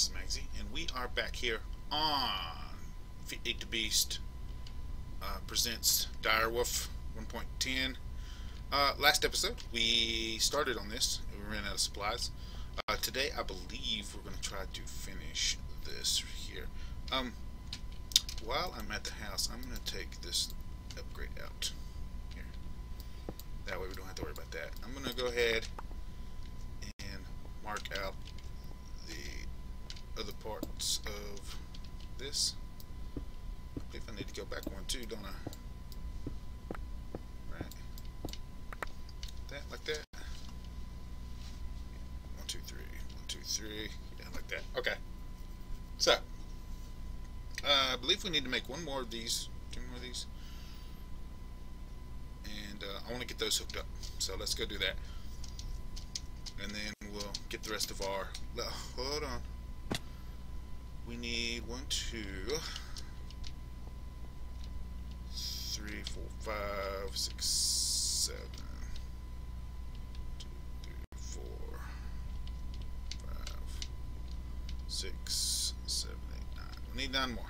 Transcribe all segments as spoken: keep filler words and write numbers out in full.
this is Magzie, and we are back here on F T B uh, presents Direwolf one point ten. Uh, last episode, we started on this, and we ran out of supplies. Uh, today, I believe we're going to try to finish this here. Um, while I'm at the house, I'm going to take this upgrade out here. That way we don't have to worry about that. I'm going to go ahead and mark out the other parts of this. I believe I need to go back one too, don't I? Right. That, like that. One, two, three. One, two, three. Yeah, like that. Okay. So, uh, I believe we need to make one more of these. Two more of these. And uh, I want to get those hooked up. So let's go do that. And then we'll get the rest of our... Hold on. We need one, two, three, four, five, six, seven. Two, three, four, five, six, seven, eight, nine. We need nine more.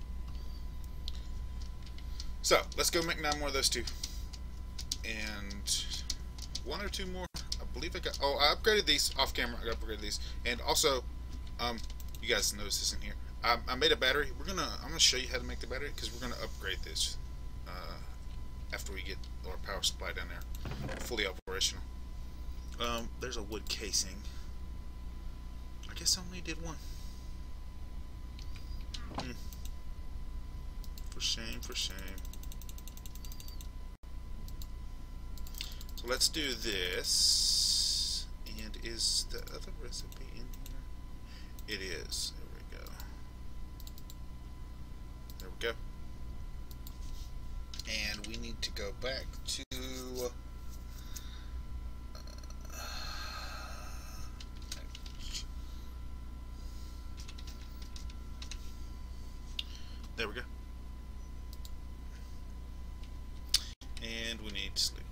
So let's go make nine more of those two. And one or two more. I believe I got. Oh, I upgraded these off camera. I upgraded these, and also, um, you guys notice this in here. I, I made a battery. We're gonna. I'm gonna show you how to make the battery because we're gonna upgrade this uh, after we get our power supply down there fully operational. Um, there's a wood casing. I guess I only did one. Hmm. For shame, for shame. So let's do this. And is the other recipe in here? It is. There we go. There we go. And we need to go back to uh, there we go. And we need sleep.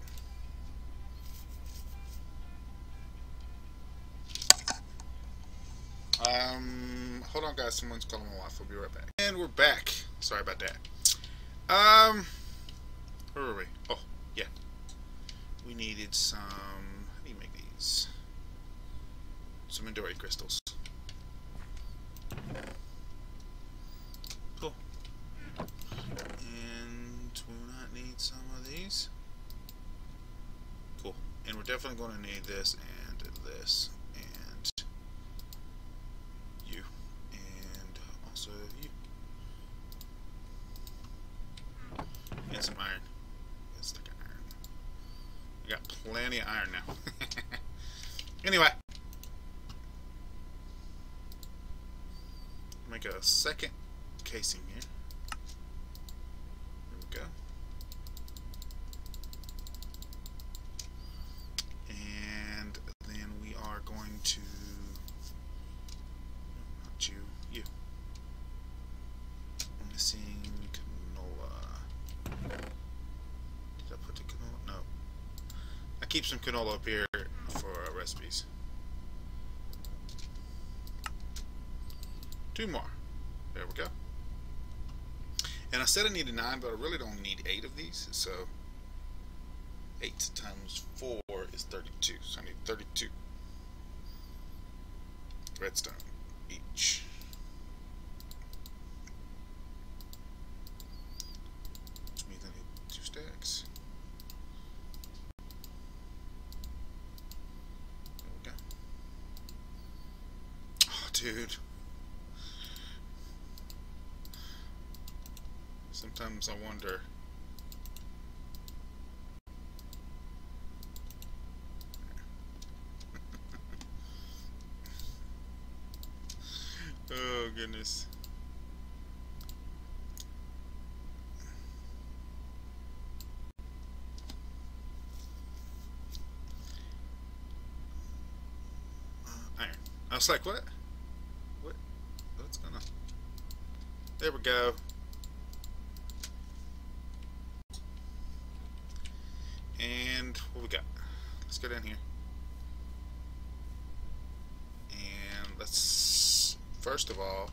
Um, hold on guys, someone's calling my wife. We'll be right back. And we're back. Sorry about that. Um, where were we? Oh, yeah. We needed some, how do you make these? Some Endori crystals. Cool. And we will not need some of these. Cool. And we're definitely going to need this and this. So you and some iron. Let's stick iron. We got plenty of iron now. Anyway, make a second casing here. There we go. And then we are going to not you, you. Missing canola. Did I put the canola? No. I keep some canola up here for uh, recipes. Two more. There we go. And I said I needed nine, but I really don't need eight of these. So eight times four is thirty-two. So I need thirty-two redstone each. Stacks. There we go. Oh, dude. Sometimes I wonder. Oh, goodness. I was like, what? What? What's going on? There we go. And what we got? Let's go down here. And let's first of all,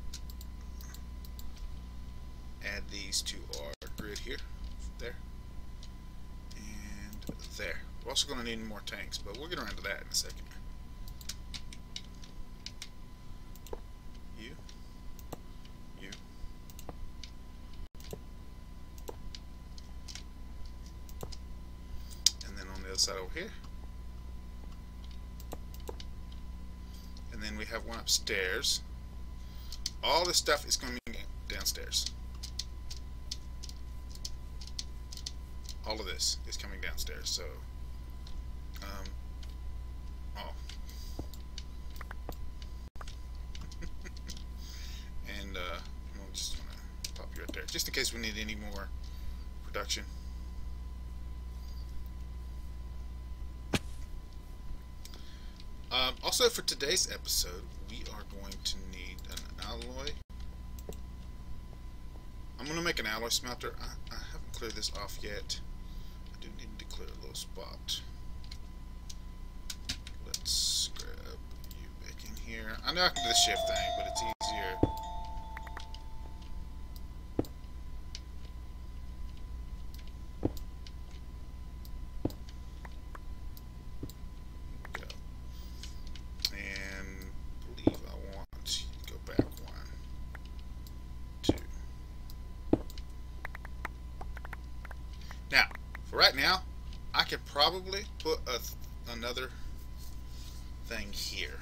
add these to our grid here, there, and there. We're also going to need more tanks, but we'll get around to that in a second. You, you, and then on the other side over here, and then we have one upstairs. All this stuff is going to be downstairs. All of this is coming downstairs, so um, oh and uh, I'm just gonna pop you right there just in case we need any more production. Um, also for today's episode we are going to need an alloy. I'm gonna make an alloy smelter. I, I haven't cleared this off yet. I do need to clear a little spot. Let's grab you back in here. I know I can do the shift thing, but it's easier. Go. And I believe I want you to go back one, two. Now, for right now, I could probably put a th another thing here,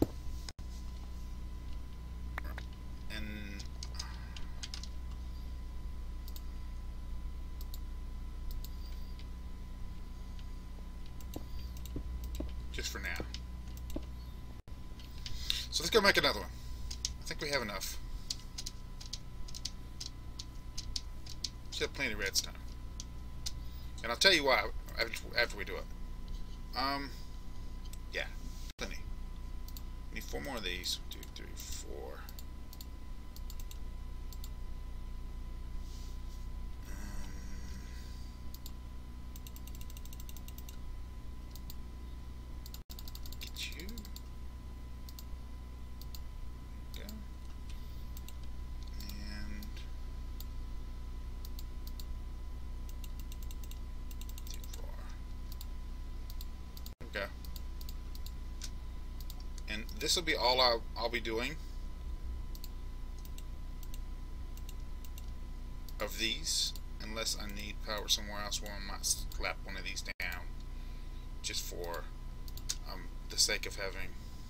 and just for now. So let's go make another one. I think we have enough. Still have plenty of redstone. And I'll tell you why after we do it. Um, yeah, plenty. Need four more of these. Two, three, four. Um, get you. There we go. And go. And this will be all I'll, I'll be doing of these, unless I need power somewhere else where I might slap one of these down just for um, the sake of having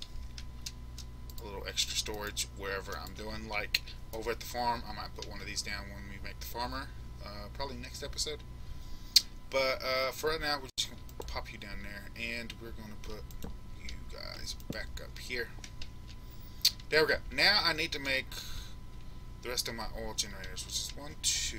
a little extra storage wherever I'm doing. Like over at the farm, I might put one of these down when we make the farmer, uh, probably next episode. But uh, for right now, we're just going to pop you down there, and we're going to put you guys back up here. There we go. Now I need to make the rest of my oil generators, which is one, two,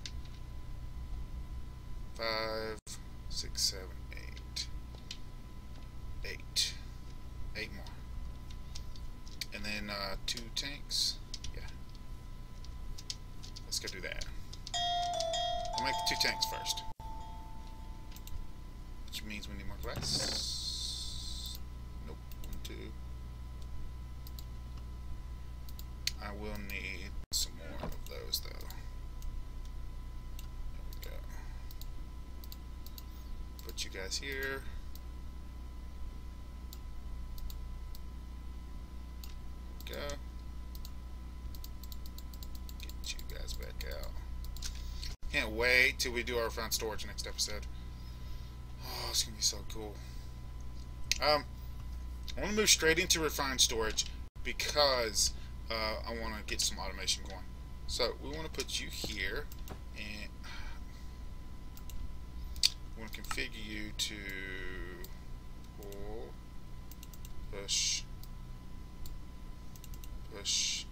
five, six, seven, eight. Eight. Eight more. And then uh, two tanks. Yeah. Let's go do that. I'll make the two tanks first. Which means we need more glass. Nope. One, two. I will need some more of those though. There we go. Put you guys here. There we go. Get you guys back out. Can't wait till we do our refined storage next episode. Oh, it's gonna be so cool. Um, I want to move straight into refined storage because uh, I want to get some automation going. So we want to put you here, and we want to configure you to pull, push, push,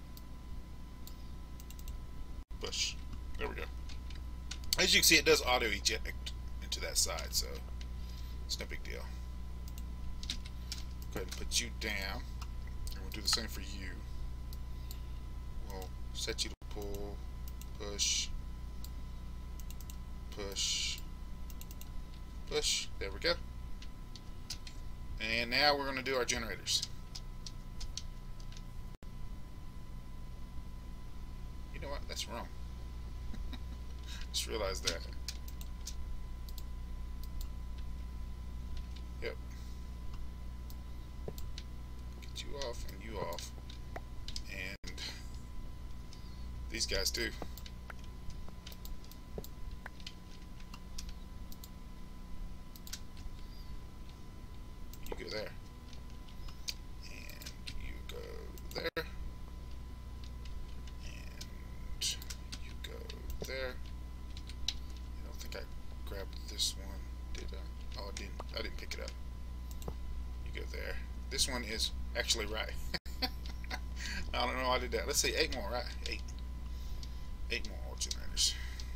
push. There we go. As you can see, it does auto eject into that side, so it's no big deal. Go ahead and put you down, and we'll do the same for you. We'll set you to pull, push, push, push. There we go. And now we're going to do our generators. know what? That's wrong. Just realized that. Yep. Get you off and you off. And these guys too. You go there. And you go there. And you go there. I don't think I grabbed this one. Did I? Oh, I didn't. I didn't pick it up. You go there. This one is actually right. I don't know how I did that. Let's see, eight more, right? Eight. Eight more alternators.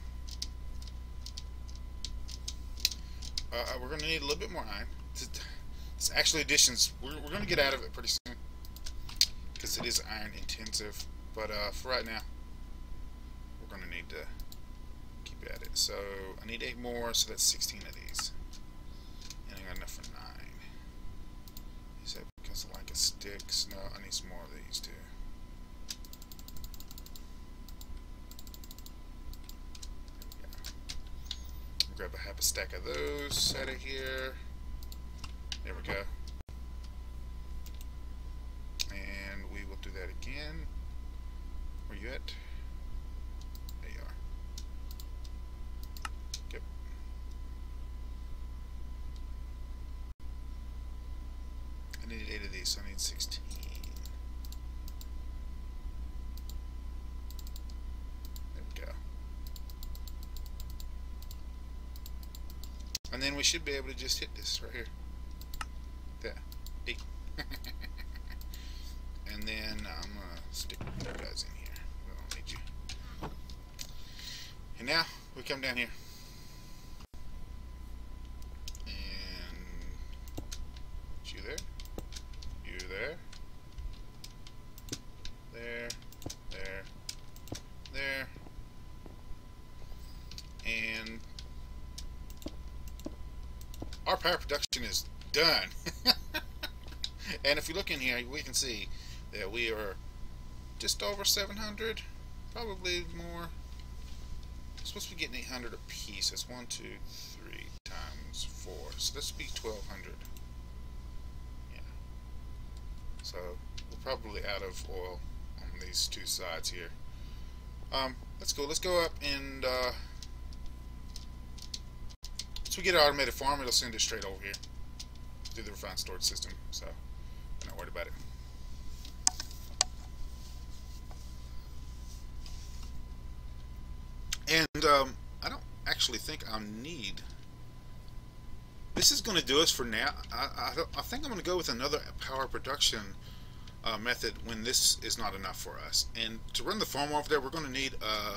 Uh, we're going to need a little bit more iron. It's actually additions. We're, we're going to get out of it pretty soon because it is iron intensive. But uh, for right now, we're going to need to keep at it. So I need eight more, so that's sixteen of these. And I got enough for nine. Is that because of lack of sticks? No, I need some more of these too. There we go. Grab a half a stack of those, set it here. There we go. And we will do that again. Where you at? There you are. Yep. I needed eight of these, so I need sixteen. There we go. And then we should be able to just hit this right here. There. Eight. And then I'm going to stick you guys in here. We don't need you. And now we come down here. And you there. You there. There. There. There. And our power production is done. And if you look in here, we can see that we are just over seven hundred, probably more. We're supposed to be getting eight hundred a piece. That's one, two, three times four. So this would be twelve hundred. Yeah. So we're probably out of oil on these two sides here. Um, let's go. Let's go up and uh, once we get our automated farm, it'll send it straight over here through the refined storage system. So I'm not worried about it. And um, I don't actually think I'll need. This is going to do us for now. I, I, I think I'm going to go with another power production uh, method when this is not enough for us. And to run the farm over there, we're going to need uh,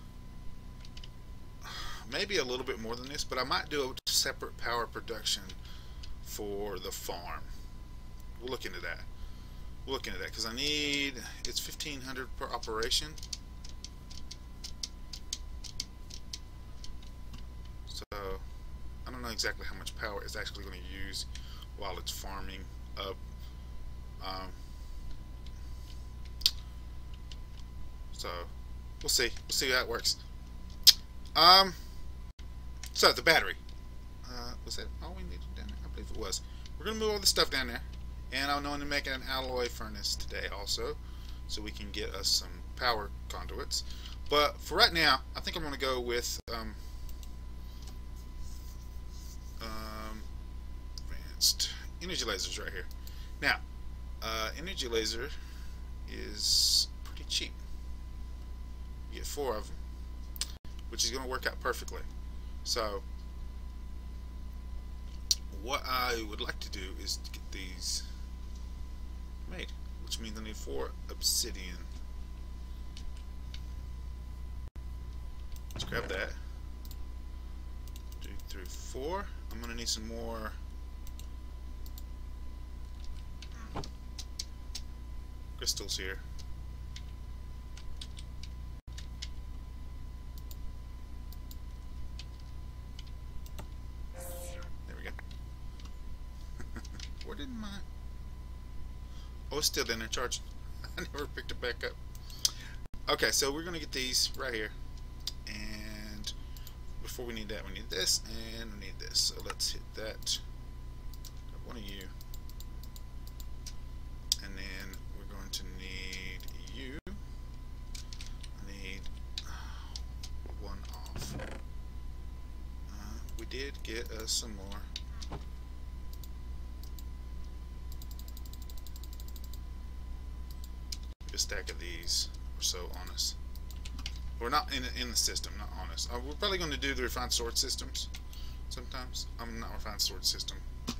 maybe a little bit more than this, but I might do a separate power production for the farm. We'll look into that. We'll look into that because I need, it's fifteen hundred per operation. So I don't know exactly how much power it's actually going to use while it's farming up. Um, so we'll see. We'll see how it works. Um. So the battery. Uh, was that all we needed down there? I believe it was. We're going to move all this stuff down there. And I'm going to make an alloy furnace today also, so we can get us some power conduits. But for right now, I think I'm going to go with um, um, advanced energy lasers right here. Now, uh, energy laser is pretty cheap. You get four of them, which is going to work out perfectly. So what I would like to do is to get these made, which means I need four obsidian. Let's grab that. Two, three, four. I'm gonna need some more crystals here. There we go. Where did my... Oh, it's still in there charging. I never picked it back up. Okay, so we're gonna get these right here, and before we need that, we need this, and we need this. So let's hit that. One of you, and then we're going to need you. I need uh, one off. Uh, we did get us some more. A stack of these or so on us. We're not in in the system, not on us. Uh, we're probably going to do the refined sword systems sometimes. I'm not refined sword system.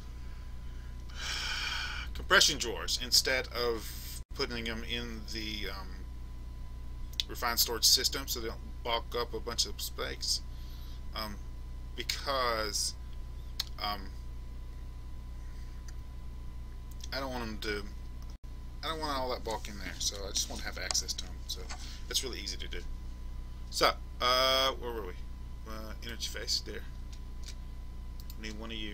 Compression drawers instead of putting them in the um, refined storage system, so they don't bulk up a bunch of space. Um, because um, I don't want them to. I don't want all that bulk in there, so I just want to have access to them. So it's really easy to do. So, uh, where were we? Uh, energy face there. Need one of you,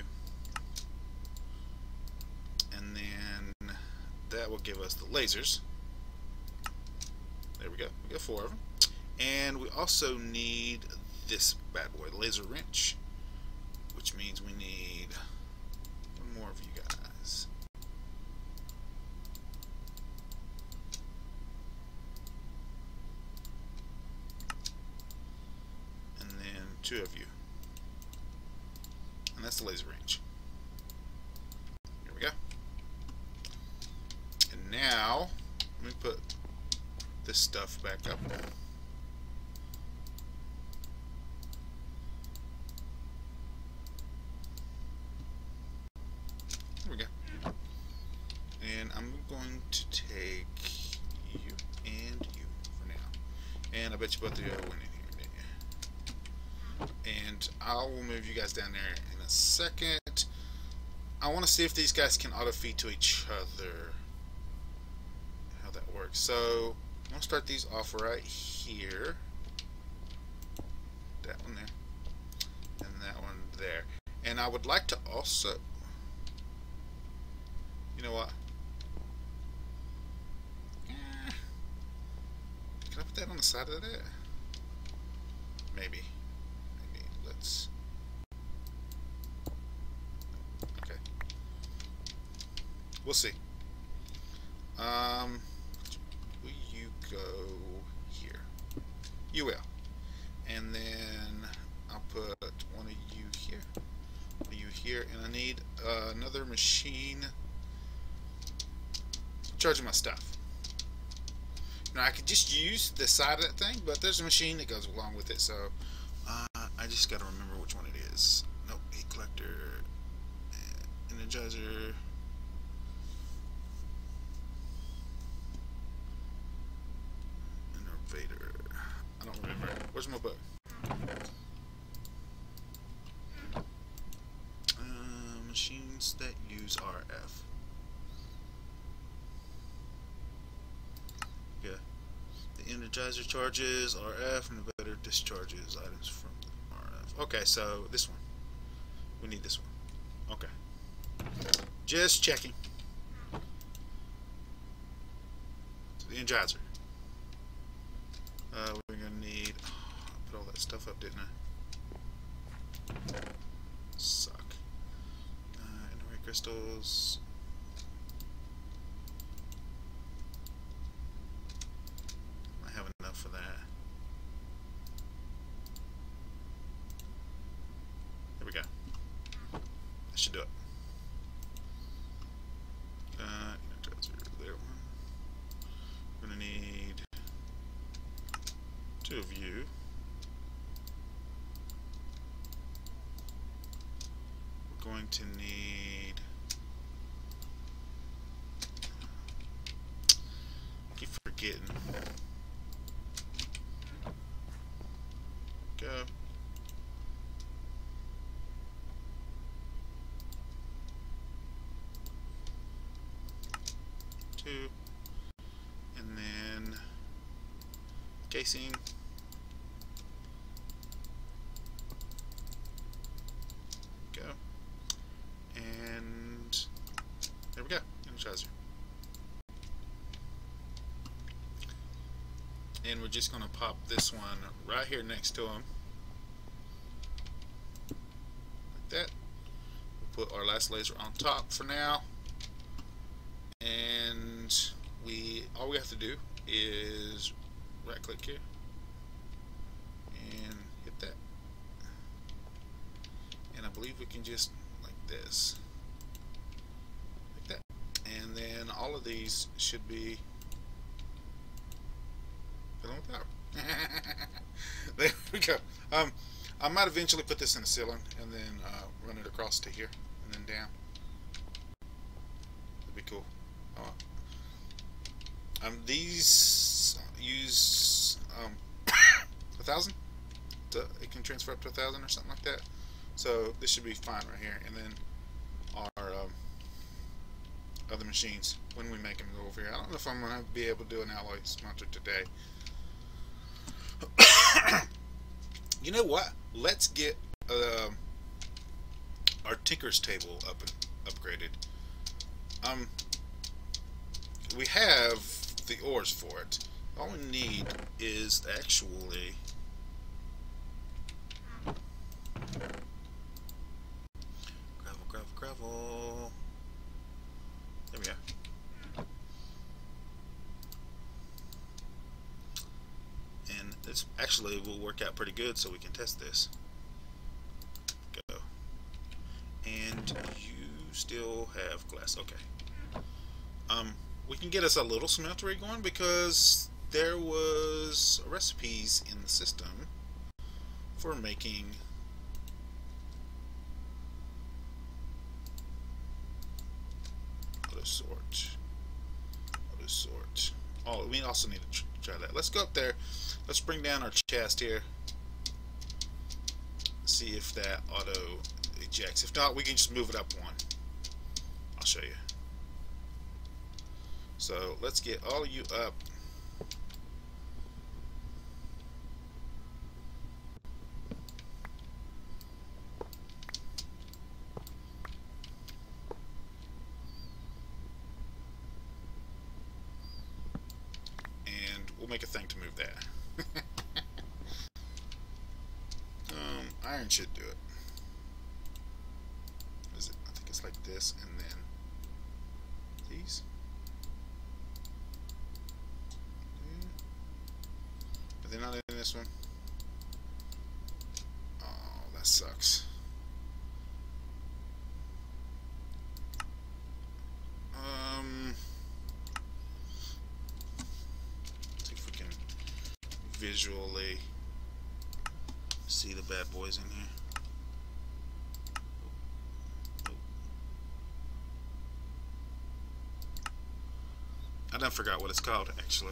and then that will give us the lasers. There we go. We got four of them, and we also need this bad boy, the laser wrench, which means we need one more of you guys. Two of you, and that's the laser wrench. Here we go. And now let me put this stuff back up. Here we go. And I'm going to take you and you for now. And I bet you both of you are winning. And I will move you guys down there in a second. I want to see if these guys can auto feed to each other. How that works. So I'm gonna start these off right here. That one there, and that one there. And I would like to also, you know what? Eh, can I put that on the side of that? Maybe. Let's. Okay. We'll see. Um, will you go here? You will. And then I'll put one of you here. One of you here, and I need uh, another machine charging my stuff. Now I could just use the side of that thing, but there's a machine that goes along with it, so. Uh, I just gotta remember which one it is. Nope, heat collector, energizer, innovator. I don't remember. Where's my book? Uh, machines that use R F. Yeah. The energizer charges R F, and the better discharges items from the R F. Okay, so this one. We need this one. Okay. Just checking. So the energizer. Uh, we're gonna need. Oh, I put all that stuff up, didn't I? Suck. Uh, Innovator crystals. For that. There we go. That should do it. Uh, there one. We're gonna need two of you. We're going to need. I keep forgetting. Go. Two. And then casing. Go. And there we go. Energizer. and we're just going to pop this one right here next to him, like that. We'll put our last laser on top for now, and we all we have to do is right click here and hit that, and I believe we can just like this, like that, and then all of these should be filling with power. There we go. um, I might eventually put this in the ceiling and then uh, run it across to here and then down. That'd be cool. uh, um, these use um, a thousand to, it can transfer up to a thousand or something like that, so this should be fine right here. And then our um, other machines, when we make them go over here, I don't know if I'm going to be able to do an alloy smelter today. You know what, let's get uh, our Tinker's table up and upgraded. Um, we have the ores for it. All we need is actually gravel, gravel, gravel. There we go. And this actually will work out pretty good, so we can test this. Go. And you still have glass. Okay. Um, we can get us a little smeltery going because there was recipes in the system for making auto sort. Auto sort. Oh, we also need to try that. Let's go up there. Let's bring down our chest here. See if that auto ejects. If not, we can just move it up one. I'll show you. So let's get all of you up. And we'll make a thing to move that. um, iron should do it. What is it? I think it's like this, and then these. But they're not in this one. Oh, that sucks. Um, let's see if we can visually see the bad boys in here. Oh. I done forgot what it's called, actually.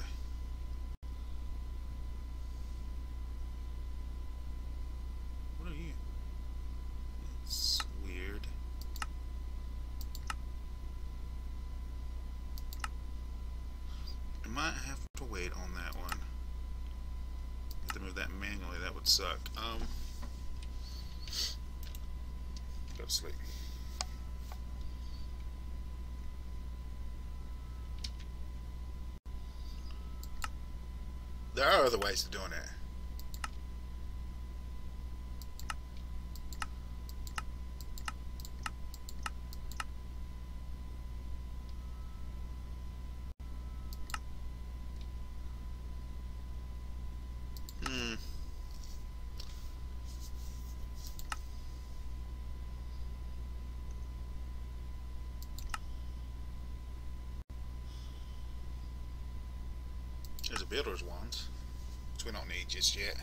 Might have to wait on that one. Have to move that manually. That would suck. Um, go to sleep. There are other ways of doing it. There's a builder's wand, which we don't need just yet.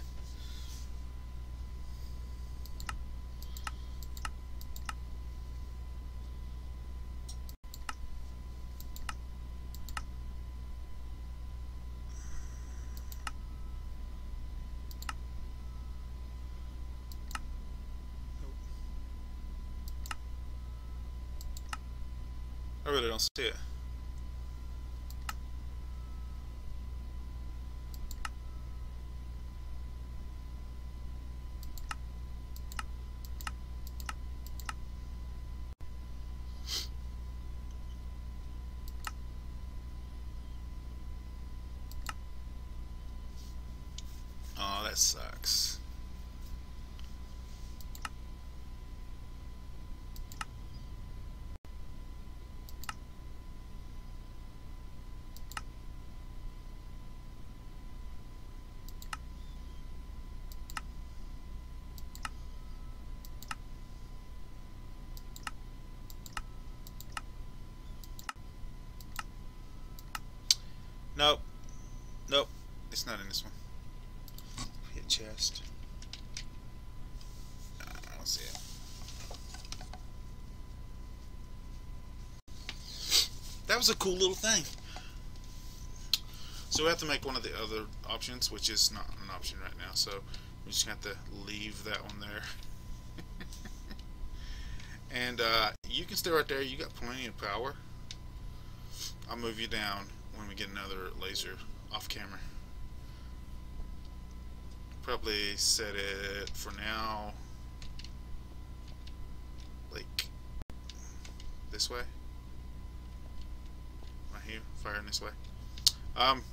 I really don't see it. that sucks. Nope. Nope. It's not in this one. Hit chest. Uh, I don't see it. That was a cool little thing. So we have to make one of the other options, which is not an option right now. So we just have to leave that one there. And uh, you can stay right there. You got plenty of power. I'll move you down when we get another laser off camera. Probably set it for now like this way. Right here, firing this way. Um,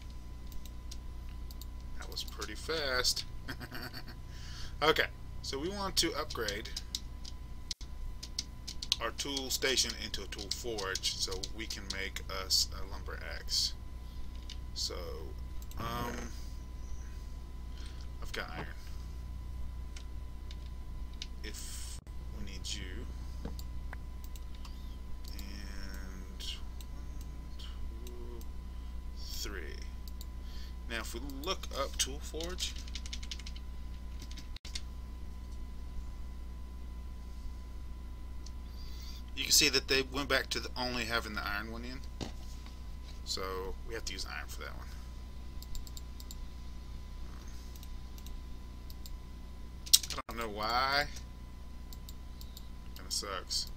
that was pretty fast. Okay, so we want to upgrade our tool station into a tool forge so we can make us a lumber axe. So, um, I've got iron. If we need you, and one, two, three. Now, if we look up tool forge, you can see that they went back to the only having the iron one in. So we have to use iron for that one. I don't know why. Kinda sucks.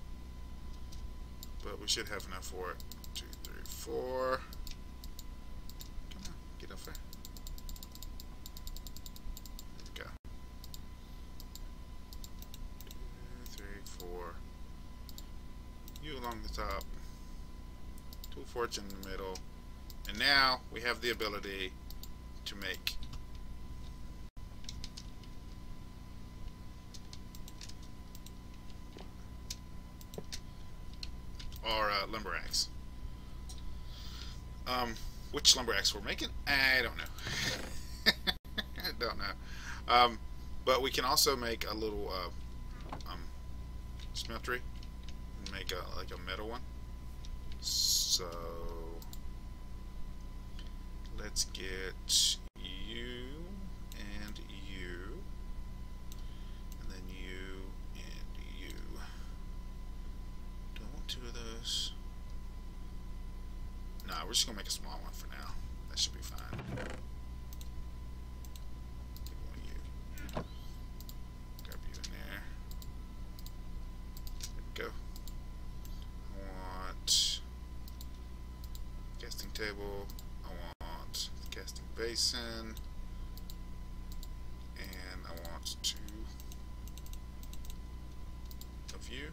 But we should have enough for it. Two, three, four. Come on, get up there. There we go. Two, three, four. You along the top, tool forge in the middle, and now we have the ability to make our uh, lumber axe. Um, which lumber axe we're making, I don't know. I don't know. Um, but we can also make a little uh, um, smeltery. Make a like a metal one. So let's get you and you, and then you and you. Do I want two of those? Nah, we're just gonna make a small one for now. That should be fine. One of you. Grab you in there. There we go. Casting table, I want the casting basin, and I want two of you,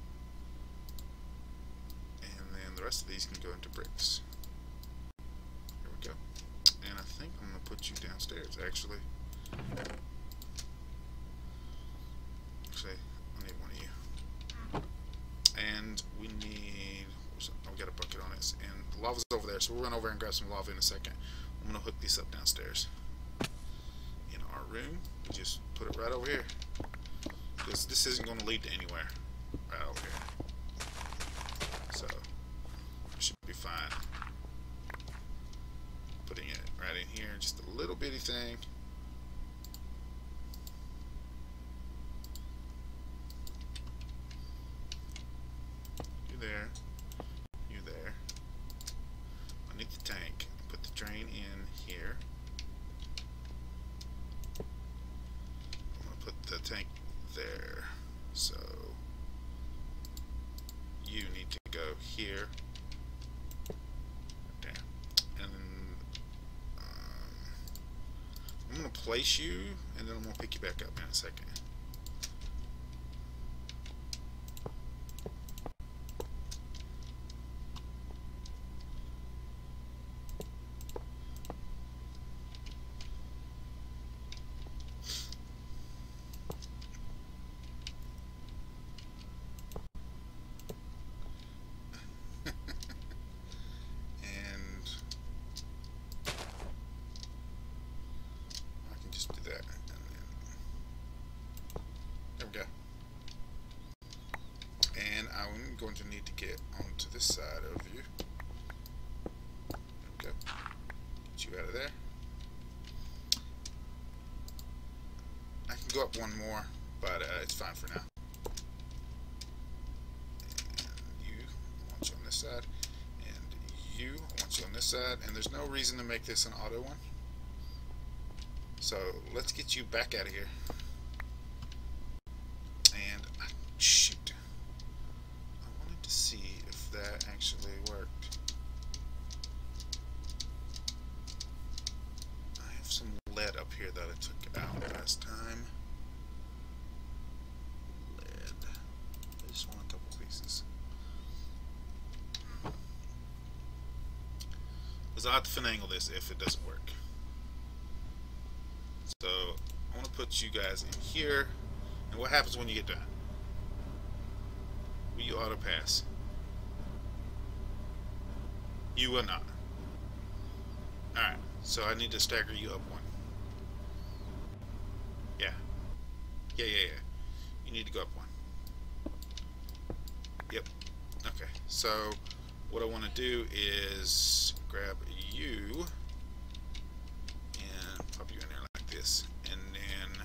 and then the rest of these can go into bricks. Here we go. And I think I'm going to put you downstairs, actually. Actually, I need one of you. And we need, oh, we got a bucket on it, and the lava's over there, so we'll run over and grab some lava in a second. I'm gonna hook these up downstairs in our room. We just put it right over here, because this isn't going to lead to anywhere. Right over here, so it should be fine. Putting it right in here, just a little bitty thing. There, you there. I need the tank. Put the drain in here. I'm gonna put the tank there. So you need to go here. There. And then um, I'm gonna place you, and then I'm gonna pick you back up in a second. to need to get onto this side of you. Okay. Get you out of there. I can go up one more, but uh, it's fine for now. And you, I want you on this side. And you, I want you on this side. And there's no reason to make this an auto one. So let's get you back out of here. And shoot, I wanted to see if that actually worked. I have some lead up here that I took out last time. Lead. I just want a couple pieces. Because I'll have to finagle this if it doesn't work. So I want to put you guys in here. And what happens when you get done? Will you auto pass? You will not. Alright, so I need to stagger you up one. Yeah. Yeah, yeah, yeah. You need to go up one. Yep. Okay, so what I want to do is grab you and pop you in there like this. And then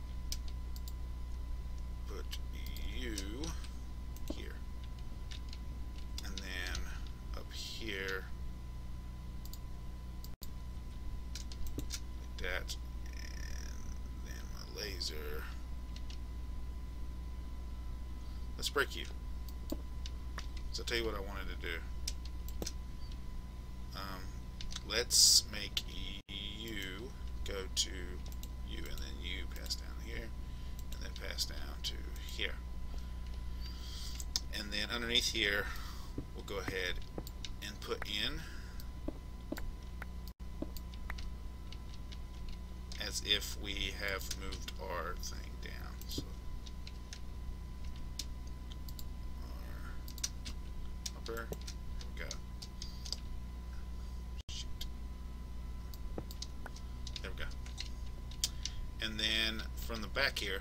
put you here. And then up here like that. And then my laser. Let's break you. So I'll tell you what I wanted to do. Um, let's make you go to you, and then you pass down here, and then pass down to here. And then underneath here, we'll go ahead and put in as if we have moved our thing down. So our upper, there we go. Shoot. There we go. And then from the back here,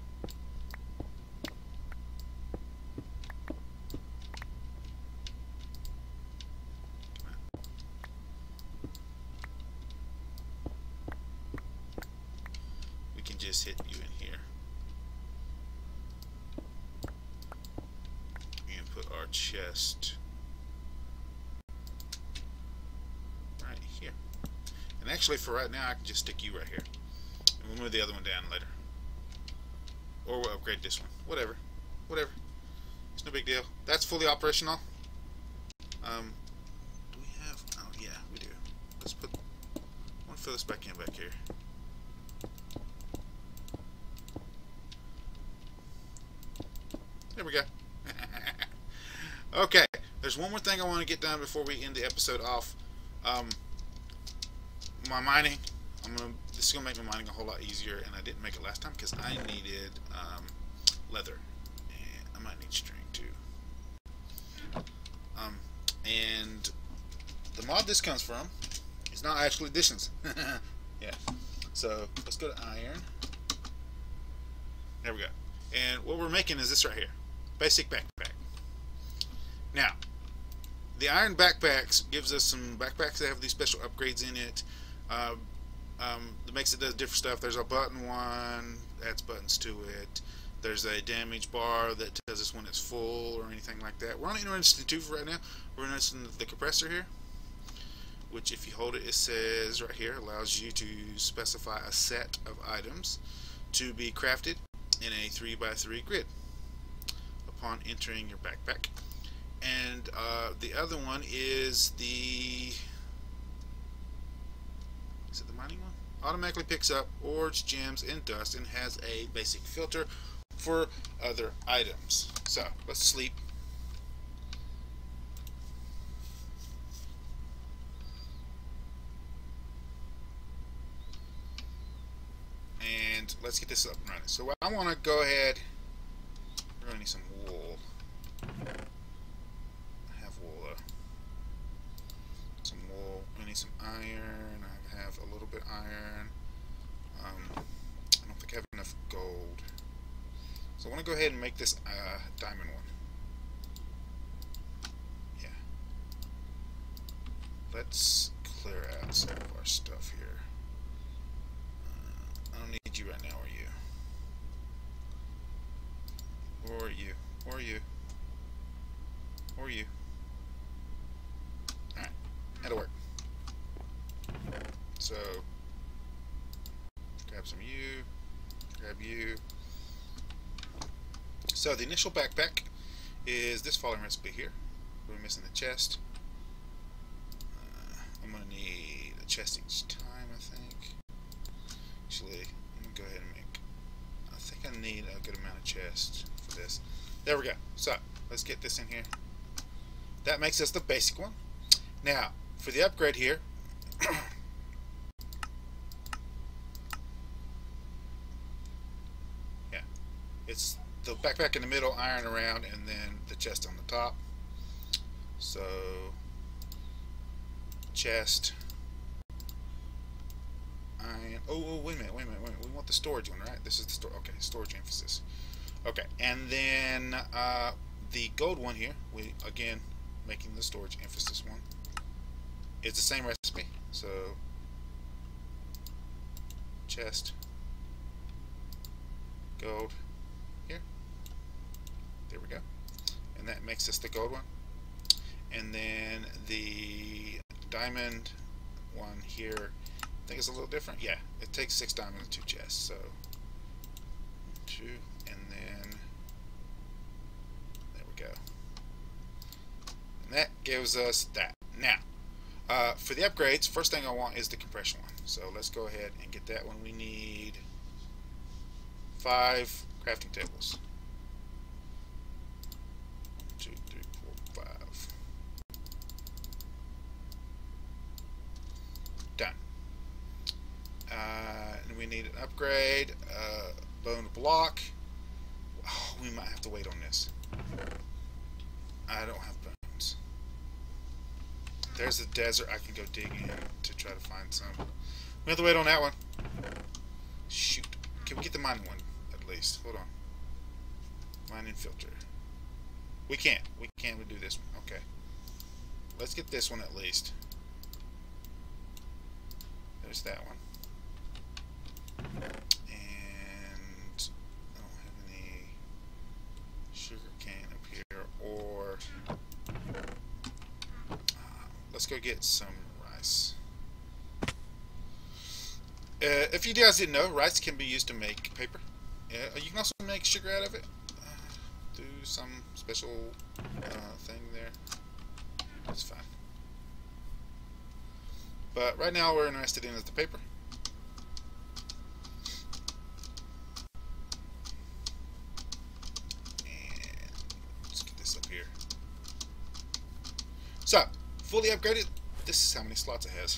we can just hit you in here and put our chest right here. And actually for right now I can just stick you right here. And we'll move the other one down later. Or we'll upgrade this one. Whatever. Whatever. It's no big deal. That's fully operational. Um, do we have... Oh, yeah, we do. Let's put... I want to fill this back in back here. There we go. Okay. There's one more thing I want to get done before we end the episode off. Um, my mining. I'm gonna. This is gonna make my mining a whole lot easier, and I didn't make it last time because I needed um, leather, and I might need string too. Um, and the mod this comes from is not actually additions. Yeah. So let's go to iron. There we go. And what we're making is this right here, basic backpack. Now, the iron backpacks gives us some backpacks that have these special upgrades in it. Uh, Um, that makes it does different stuff. There's a button one, adds buttons to it. There's a damage bar that tells us when it's full or anything like that. We're only interested in two for right now. We're interested in the compressor here, which if you hold it, it says right here, allows you to specify a set of items to be crafted in a three by three grid upon entering your backpack. And uh, the other one is the... Is it the mining one? Automatically picks up ores, gems, and dust, and has a basic filter for other items. So let's sleep. And let's get this up and running. So I want to go ahead. I need some wool. I have wool though. Some wool. I need some iron. I have a little bit iron. Um, I don't think I have enough gold. So I want to go ahead and make this uh, diamond one. let's clear out some of our stuff here. Uh, I don't need you right now, or you. Or you. Or you. Or you. Alright, that'll work. So, grab some you, grab you. So the initial backpack is this following recipe here. We're missing the chest. Uh, I'm going to need a chest each time, I think. Actually, I'm going to go ahead and make... I think I need a good amount of chest for this. There we go. So, let's get this in here. That makes us the basic one. Now, for the upgrade here, yeah, it's the backpack in the middle, iron around, and then the chest on the top. So, chest, iron. Oh, oh, wait a minute, wait a minute, wait a minute. We want the storage one, right? This is the store. Okay, storage emphasis. Okay, and then uh, the gold one here, we again making the storage emphasis one. It's the same recipe. So, chest, gold. Here. There we go. And that makes us the gold one. And then the diamond one here, I think it's a little different. Yeah, it takes six diamonds and two chests. So, two, and then there we go. And that gives us that. Now, uh, for the upgrades, first thing I want is the compression one. So let's go ahead and get that one. We need five crafting tables. One, two, three, four, five. Done. Uh, and we need an upgrade. Uh, bone block. Oh, we might have to wait on this. I don't have bones. There's a desert I can go dig in to try to find some. We have to wait on that one. Shoot. Can we get the mining one at least? Hold on. Mining filter. We can't. We can't do this one. Okay. Let's get this one at least. There's that one. And I don't have any sugar cane up here. Or uh, let's go get some rice. Uh, if you guys didn't know, rice can be used to make paper. Uh, you can also make sugar out of it. Uh, do some special uh, thing there. That's fine. But right now we're interested in is the paper. And let's get this up here. So, fully upgraded. This is how many slots it has.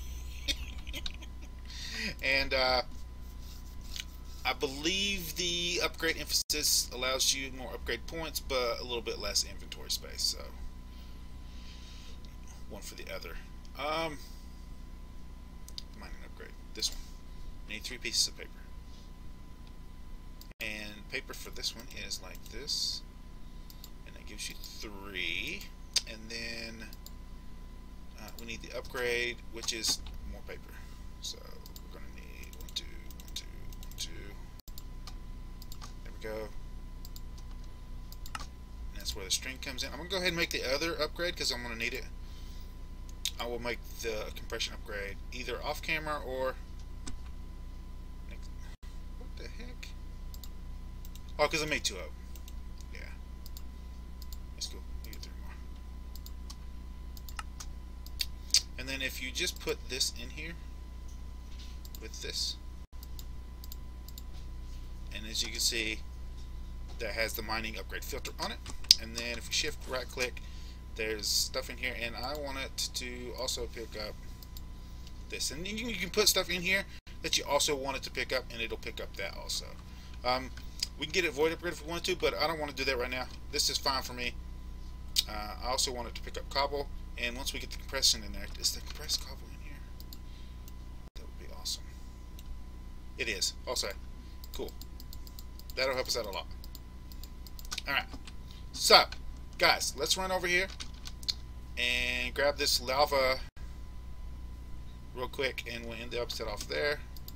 And uh, I believe the upgrade emphasis allows you more upgrade points, but a little bit less inventory space. So, one for the other. Um, mining upgrade. This one. You need three pieces of paper. And paper for this one is like this. And that gives you three. And then uh, we need the upgrade, which is more paper. So we're going to need one, two, one, two, one, two. There we go. And that's where the string comes in. I'm going to go ahead and make the other upgrade because I'm going to need it. I will make the compression upgrade either off camera or... What the heck? Oh, because I made two of them. Yeah. That's cool. You get three more. And then if you just put this in here with this, and as you can see, that has the mining upgrade filter on it. And then if we shift right click, there's stuff in here, and I want it to also pick up this. And you, you can put stuff in here that you also want it to pick up, and it'll pick up that also. Um, we can get it void upgrade if we want to, but I don't want to do that right now. This is fine for me. Uh, I also want it to pick up cobble, and once we get the compression in there, is the compressed cobble in here? That would be awesome. It is. Also, cool. That'll help us out a lot. Alright. So, guys, let's run over here and grab this lava real quick, and we'll end the episode off there.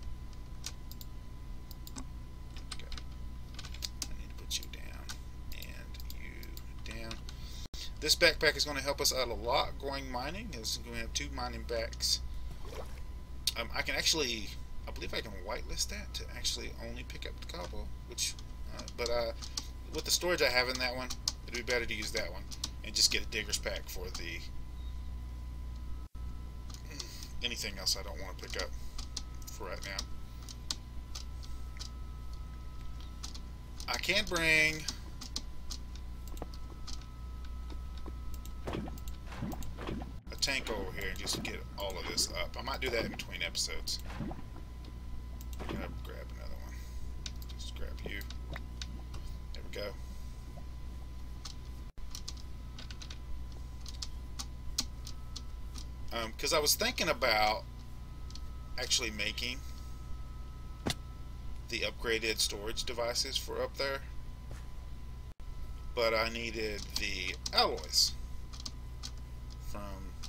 Okay. I need to put you down and you down. This backpack is going to help us out a lot going mining. It's going to have two mining backs. Um, I can actually, I believe I can whitelist that to actually only pick up the cobble, which, uh, but uh, with the storage I have in that one, it'd be better to use that one and just get a digger's pack for the anything else I don't want to pick up for right now. I can bring a tank over here and just get all of this up. I might do that in between episodes. I'm gonna grab another one. Just grab you. There we go. Because um, I was thinking about actually making the upgraded storage devices for up there, but I needed the alloys from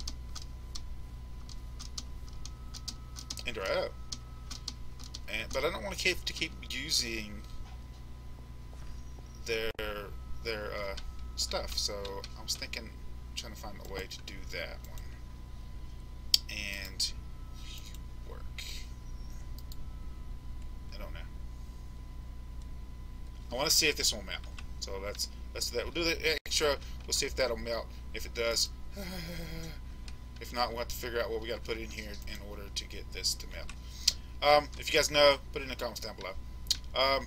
Ender dot I O, and but I don't want to keep to keep using their their uh, stuff. So I was thinking, trying to find a way to do that one. And work. I don't know. I want to see if this will melt. So let's let's do that. We'll do the extra. We'll see if that'll melt. If it does, if not, we'll have to figure out what we got to put in here in order to get this to melt. Um, if you guys know, put it in the comments down below. Um,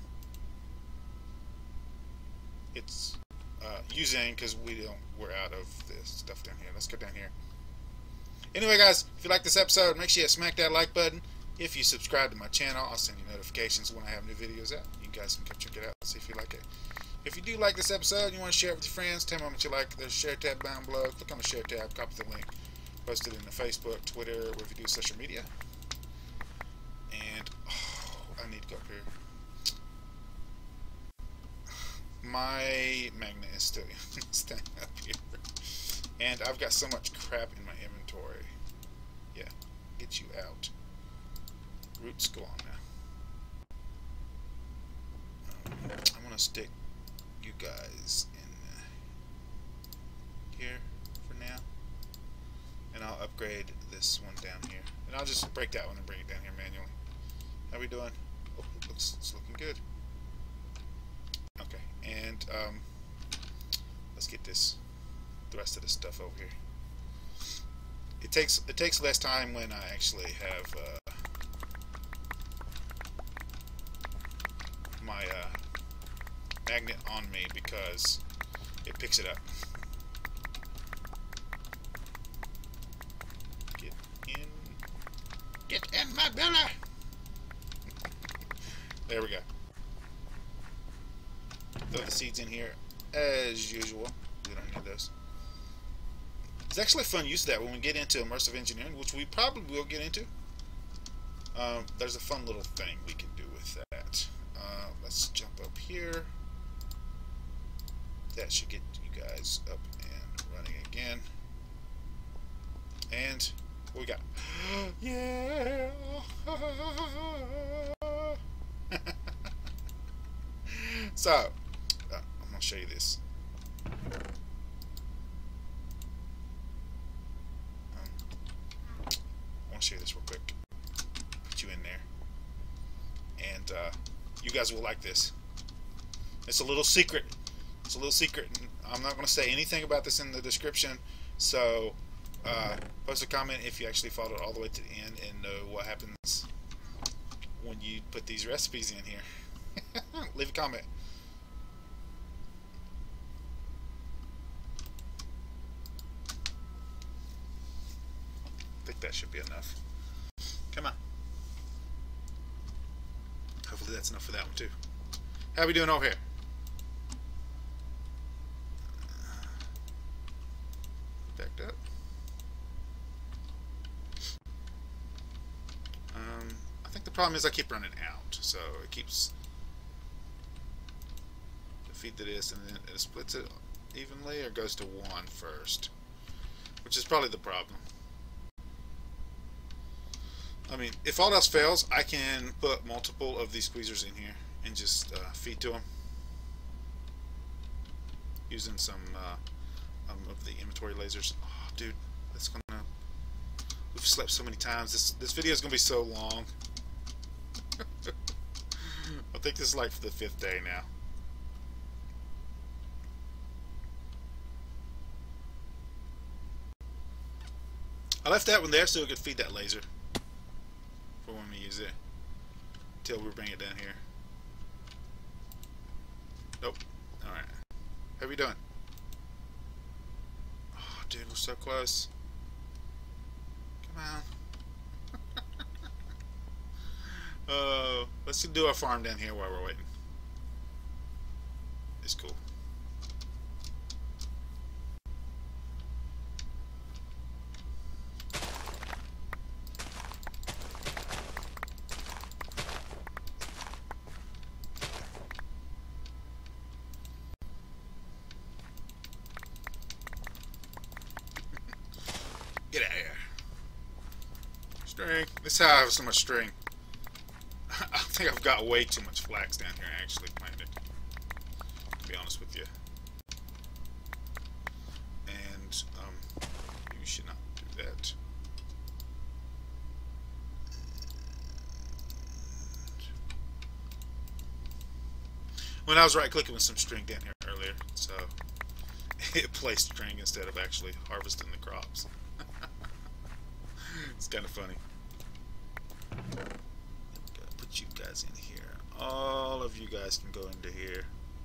it's uh, using because we don't. We're out of this stuff down here. Let's go down here. Anyway, guys, if you like this episode, make sure you smack that like button. If you subscribe to my channel, I'll send you notifications when I have new videos out. You guys can come check it out and see if you like it. If you do like this episode and you want to share it with your friends, tell them how much you like. There's a share tab down below. Click on the share tab, copy the link, post it in the Facebook, Twitter, wherever you do social media. And, oh, I need to go up here. My magnet is still staying up here. And I've got so much crap in my inventory. Yeah, get you out. Roots, go on now. Um, I'm going to stick you guys in uh, here for now. And I'll upgrade this one down here. And I'll just break that one and bring it down here manually. How we doing? Oh, it looks, it's looking good. Okay, and um, let's get this. The rest of the stuff over here. It takes it takes less time when I actually have uh, my uh, magnet on me because it picks it up. Get in, get in my belly. There we go. Throw the seeds in here as usual. We don't need those. It's actually fun use of that when we get into immersive engineering, which we probably will get into. Um, there's a fun little thing we can do with that. Uh, let's jump up here. That should get you guys up and running again. And what we got? Yeah! So, uh, I'm going to show you this. Show you this real quick. Put you in there, and uh, you guys will like this. It's a little secret. It's a little secret. I'm not going to say anything about this in the description. So uh, post a comment if you actually followed it all the way to the end and know what happens when you put these recipes in here. Leave a comment. I think that should be enough. Come on. Hopefully that's enough for that one too. How are we doing over here? Backed up. Um, I think the problem is I keep running out, so it keeps feed to this and then it splits it evenly, or goes to one first, which is probably the problem. I mean, if all else fails, I can put multiple of these squeezers in here and just uh, feed to them using some uh, um, of the inventory lasers. Oh, dude, that's gonna. We've slept so many times. This this video is gonna be so long. I think this is like for the fifth day now. I left that one there so we could feed that laser for when we use it. Till we bring it down here. Nope. Alright. How we doing? Oh, dude, we're so close. Come on. uh, let's do our farm down here while we're waiting. It's cool. Get out of here. String. This is how I have so much string. I think I've got way too much flax down here actually planted. To be honest with you. And, um, you should not do that. When I was right clicking with some string down here earlier, so it placed string instead of actually harvesting the crops. It's kind of funny. Put you guys in here. All of you guys can go into here.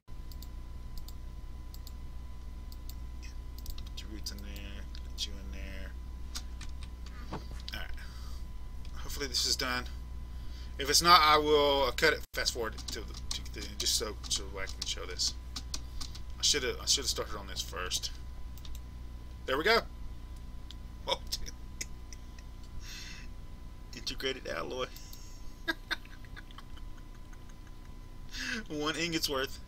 Put your roots in there. Put you in there. Alright. Hopefully this is done. If it's not, I will cut it, fast forward to the, to the just so so I can show this. I should have I should have started on this first. There we go. Oh, dude. Integrated alloy. One ingot's worth.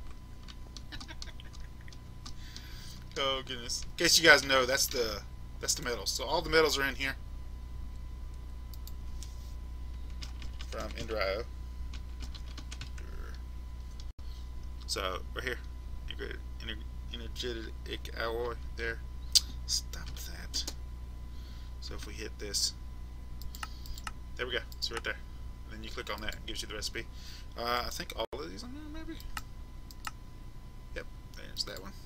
Oh goodness. In case you guys know, that's the that's the metals. So all the metals are in here. From Direwolf. So right here. Integrated energetic alloy there. Stop that. So if we hit this, there we go. It's right there. And then you click on that, it gives you the recipe. Uh, I think all of these on there, maybe. Yep, there's that one.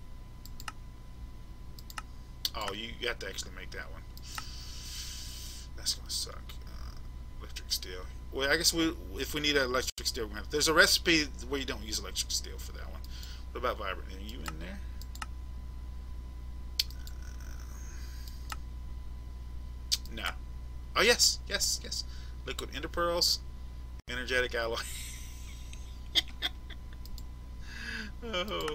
Oh, you, you have to actually make that one. That's gonna suck. Uh, electric steel. Well, I guess we, if we need an electric steel, we're gonna have, there's a recipe where you don't use electric steel for that one. What about vibrant? Are you in there? Uh, no. Oh yes, yes, yes. Liquid ender pearls, energetic alloy. Oh.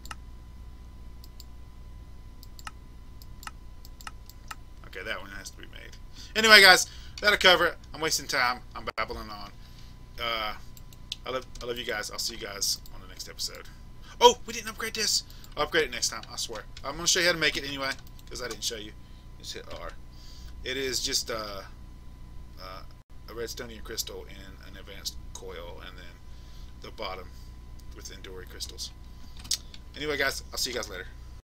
Okay, that one has to be made. Anyway, guys, that'll cover it. I'm wasting time. I'm babbling on. Uh, I love, I love you guys. I'll see you guys on the next episode. Oh, we didn't upgrade this. I'll upgrade it next time. I swear. I'm gonna show you how to make it anyway, because I didn't show you. Just hit R. It is just uh, uh, a redstonian crystal in an advanced coil, and then the bottom with Endori crystals. Anyway, guys, I'll see you guys later.